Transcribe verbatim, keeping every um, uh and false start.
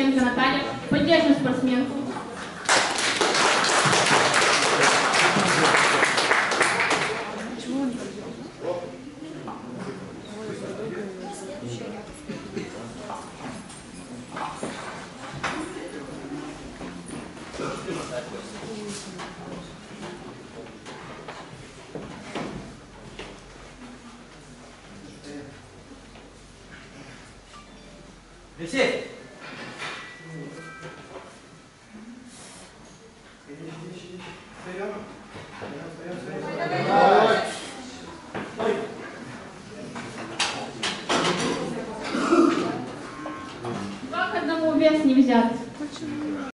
Лисенко Наталья. Поддержим спортсменку. Алексей! Два к одному вес не взят.